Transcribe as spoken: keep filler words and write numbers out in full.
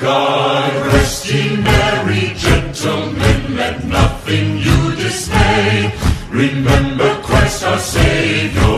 God rest ye merry gentlemen, let nothing you dismay. Remember Christ our Savior.